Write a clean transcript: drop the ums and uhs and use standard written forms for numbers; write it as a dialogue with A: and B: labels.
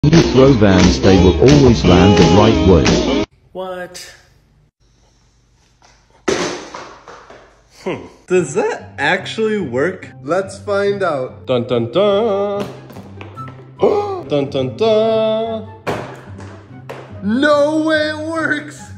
A: When you throw vans, they will always land the right way.
B: What? Does that actually work?
C: Let's find out.
B: Dun dun dun. Dun dun dun.
C: No way it works!